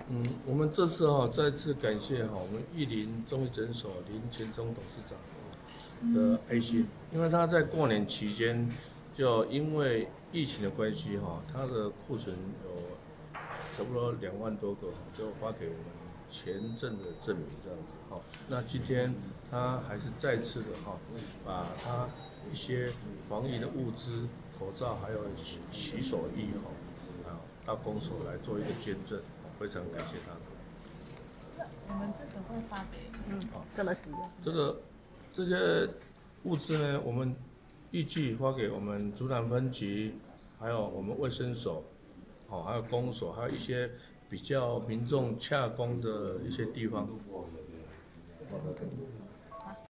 我们这次再次感谢我们玉林中医诊所林前忠董事长的爱心，因为他在过年期间就因为疫情的关系他的库存有差不多2万多个，就发给我们前阵的证明这样子那今天他还是再次的把他一些防疫的物资、口罩还有洗手液到公所来做一个捐赠，非常感谢他。 我们这个会发给怎么使用？ 这些物资呢，我们预计发给我们竹南分局，还有我们卫生所，还有公所，还有一些比较民众洽公的一些地方。